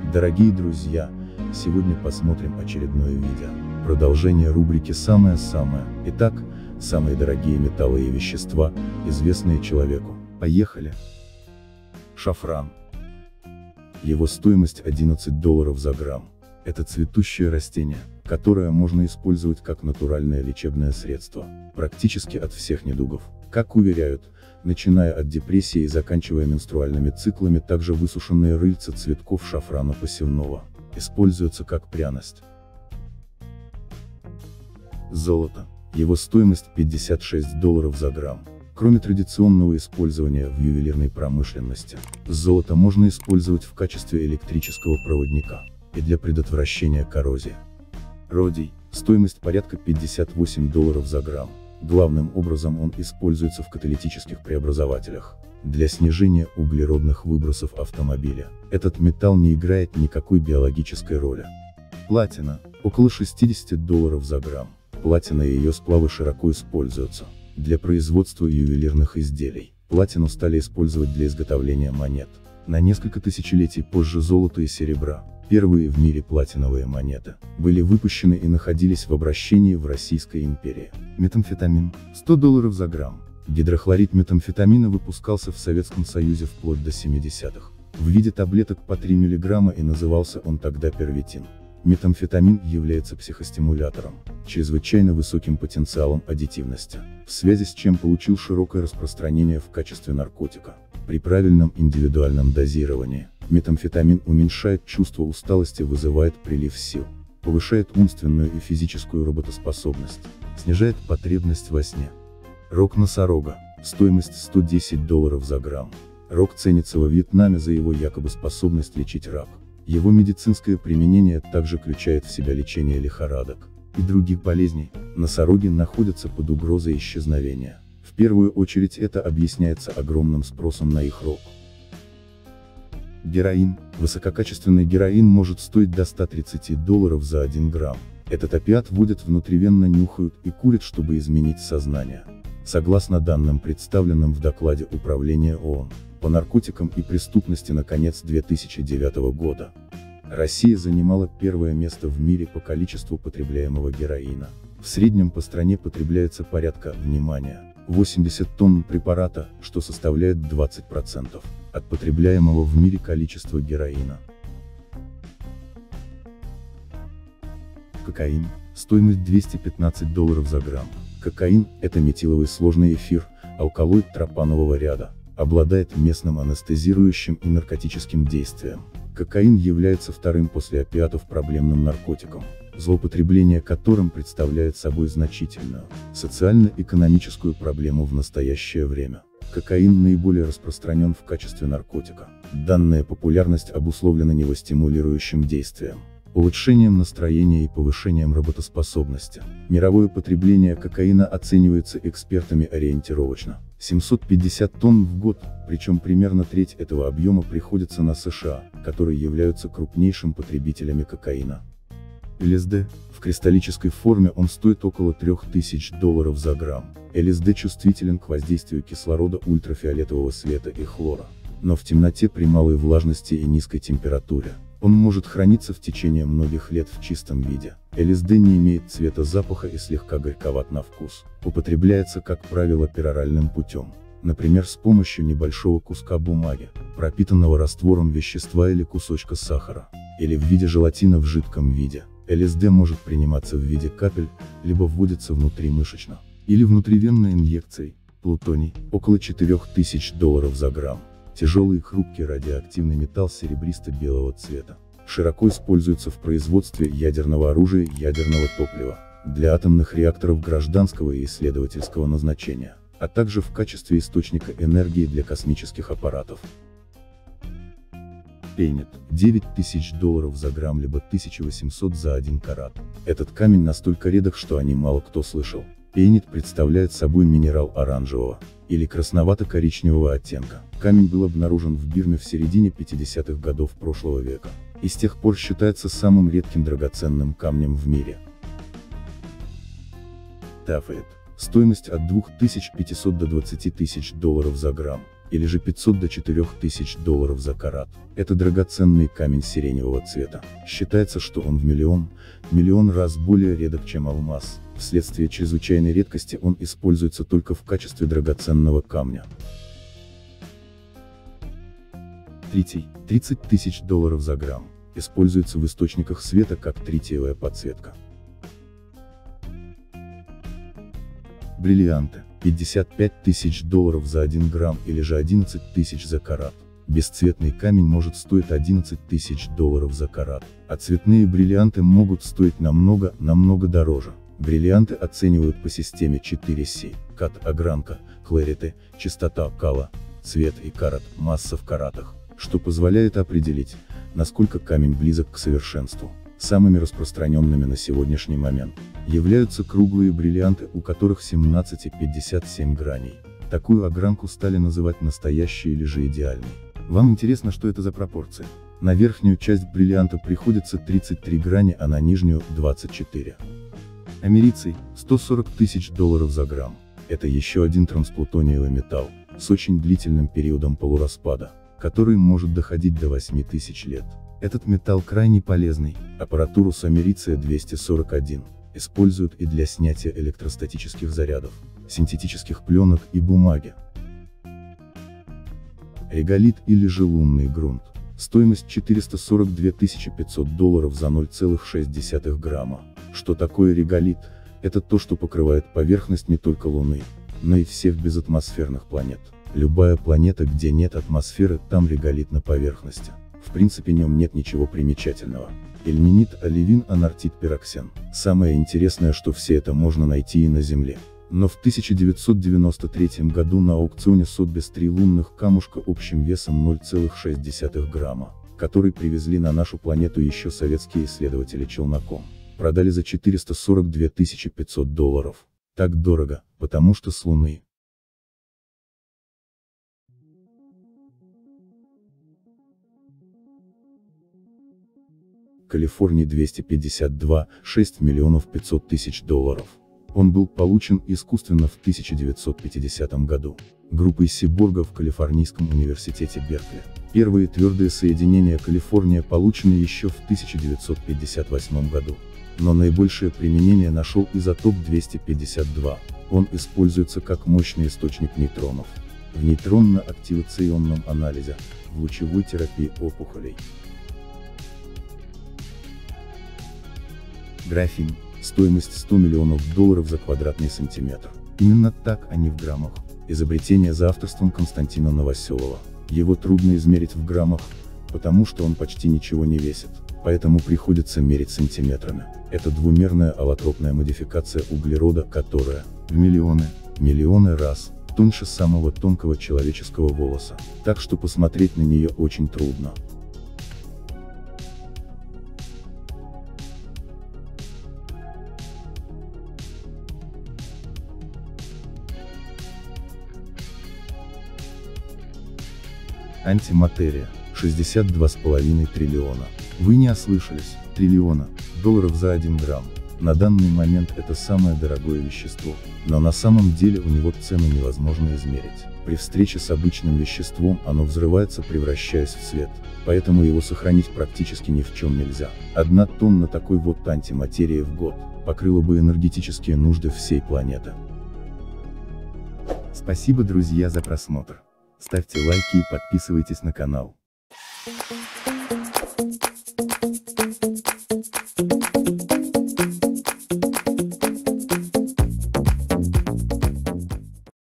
Дорогие друзья, сегодня посмотрим очередное видео. Продолжение рубрики «Самое-самое». Итак, самые дорогие металлы и вещества, известные человеку. Поехали! Шафран. Его стоимость $11 за грамм. Это цветущее растение, которое можно использовать как натуральное лечебное средство, практически от всех недугов. Как уверяют, начиная от депрессии и заканчивая менструальными циклами, также высушенные рыльца цветков шафрана посевного используются как пряность. Золото. Его стоимость $56 за грамм. Кроме традиционного использования в ювелирной промышленности, золото можно использовать в качестве электрического проводника и для предотвращения коррозии. Родий. Стоимость порядка $58 за грамм. Главным образом он используется в каталитических преобразователях, для снижения углеродных выбросов автомобиля. Этот металл не играет никакой биологической роли. Платина. Около $60 за грамм. Платина и ее сплавы широко используются для производства ювелирных изделий. Платину стали использовать для изготовления монет. На несколько тысячелетий позже золота и серебра, первые в мире платиновые монеты, были выпущены и находились в обращении в Российской империи. Метамфетамин. $100 за грамм. Гидрохлорид метамфетамина выпускался в Советском Союзе вплоть до 70-х. В виде таблеток по 3 мг и назывался он тогда первитин. Метамфетамин является психостимулятором, чрезвычайно высоким потенциалом аддитивности, в связи с чем получил широкое распространение в качестве наркотика. При правильном индивидуальном дозировании, метамфетамин уменьшает чувство усталости, вызывает прилив сил, повышает умственную и физическую работоспособность, снижает потребность во сне. Рог носорога. Стоимость $110 за грамм. Рог ценится во Вьетнаме за его якобы способность лечить рак. Его медицинское применение также включает в себя лечение лихорадок и других болезней. Носороги находятся под угрозой исчезновения. В первую очередь это объясняется огромным спросом на их рог. Героин. Высококачественный героин может стоить до $130 за 1 грамм. Этот опиат вводят внутривенно, нюхают и курят, чтобы изменить сознание. Согласно данным, представленным в докладе Управления ООН по наркотикам и преступности на конец 2009 года, Россия занимала первое место в мире по количеству потребляемого героина. В среднем по стране потребляется порядка, внимание, 80 тонн препарата, что составляет 20% от потребляемого в мире количества героина. Кокаин. Стоимость $215 за грамм. Кокаин – это метиловый сложный эфир, алкалоид тропанового ряда, обладает местным анестезирующим и наркотическим действием. Кокаин является вторым после опиатов проблемным наркотиком, злоупотребление которым представляет собой значительную социально-экономическую проблему в настоящее время. Кокаин наиболее распространен в качестве наркотика. Данная популярность обусловлена его стимулирующим действием, улучшением настроения и повышением работоспособности. Мировое потребление кокаина оценивается экспертами ориентировочно 750 тонн в год, причем примерно треть этого объема приходится на США, которые являются крупнейшим потребителями кокаина. ЛСД. В кристаллической форме он стоит около $3000 за грамм. ЛСД чувствителен к воздействию кислорода, ультрафиолетового света и хлора, но в темноте при малой влажности и низкой температуре. Он может храниться в течение многих лет в чистом виде. ЛСД не имеет цвета, запаха и слегка горьковат на вкус. Употребляется, как правило, пероральным путем, например, с помощью небольшого куска бумаги, пропитанного раствором вещества или кусочка сахара, или в виде желатина в жидком виде. ЛСД может приниматься в виде капель, либо вводится внутримышечно, или внутривенной инъекцией. Плутоний. Около $4000 за грамм. Тяжелый и хрупкий радиоактивный металл серебристо-белого цвета. Широко используется в производстве ядерного оружия и ядерного топлива, для атомных реакторов гражданского и исследовательского назначения, а также в качестве источника энергии для космических аппаратов. Пейнет. $9000 за грамм, либо 1800 за 1 карат. Этот камень настолько редок, что о нем мало кто слышал. Пейнет представляет собой минерал оранжевого или красновато-коричневого оттенка. Камень был обнаружен в Бирме в середине 50-х годов прошлого века, и с тех пор считается самым редким драгоценным камнем в мире. Тафет. Стоимость от $2500 до $20 000 за грамм. или же 500 до 4000 долларов за карат. Это драгоценный камень сиреневого цвета. Считается, что он в миллион раз более редок, чем алмаз. Вследствие чрезвычайной редкости он используется только в качестве драгоценного камня. Тритий, 30 тысяч долларов за грамм. Используется в источниках света как тритиевая подсветка. Бриллианты, 55 тысяч долларов за 1 грамм или же 11 тысяч за карат. Бесцветный камень может стоить 11 тысяч долларов за карат, а цветные бриллианты могут стоить намного дороже. Бриллианты оценивают по системе 4C: кат, огранка, clarity, частота кала, цвет и карат, масса в каратах, что позволяет определить, насколько камень близок к совершенству. Самыми распространенными на сегодняшний момент являются круглые бриллианты, у которых 17,57 граней. Такую огранку стали называть настоящей или же идеальной. Вам интересно, что это за пропорции? На верхнюю часть бриллианта приходится 33 грани, а на нижнюю – 24. Америций, 140 тысяч долларов за грамм. Это еще один трансплутониевый металл, с очень длительным периодом полураспада, который может доходить до 8000 лет. Этот металл крайне полезный. Аппаратуру с америция-241 используют и для снятия электростатических зарядов, синтетических пленок и бумаги. Реголит или же лунный грунт. Стоимость 442 500 долларов за 0,6 грамма. Что такое реголит? Это то, что покрывает поверхность не только Луны, но и всех безатмосферных планет. Любая планета, где нет атмосферы, там реголит на поверхности. В принципе, в нем нет ничего примечательного. Ильменит, оливин, анартит, пироксен. Самое интересное, что все это можно найти и на Земле. Но в 1993 году на аукционе Сотбис 3 лунных камушка общим весом 0,6 грамма, который привезли на нашу планету еще советские исследователи челноком, продали за 442 500 долларов. Так дорого, потому что с Луны. Калифорний 252, 6 миллионов 500 тысяч долларов. Он был получен искусственно в 1950 году, группой Сиборга в Калифорнийском университете Беркли. Первые твердые соединения Калифорния получены еще в 1958 году. Но наибольшее применение нашел изотоп 252. Он используется как мощный источник нейтронов в нейтронно-активационном анализе, в лучевой терапии опухолей. Графин. Стоимость 100 миллионов долларов за квадратный сантиметр. Именно так, а не в граммах. Изобретение за авторством Константина Новоселова. Его трудно измерить в граммах, потому что он почти ничего не весит, поэтому приходится мерить сантиметрами. Это двумерная аллотропная модификация углерода, которая в миллионы раз тоньше самого тонкого человеческого волоса, так что посмотреть на нее очень трудно. Антиматерия. 62,5 триллиона. Вы не ослышались, триллиона долларов за 1 грамм. На данный момент это самое дорогое вещество, но на самом деле у него цену невозможно измерить. При встрече с обычным веществом оно взрывается, превращаясь в свет, поэтому его сохранить практически ни в чем нельзя. 1 тонна такой вот антиматерии в год покрыла бы энергетические нужды всей планеты. Спасибо, друзья, за просмотр. Ставьте лайки и подписывайтесь на канал.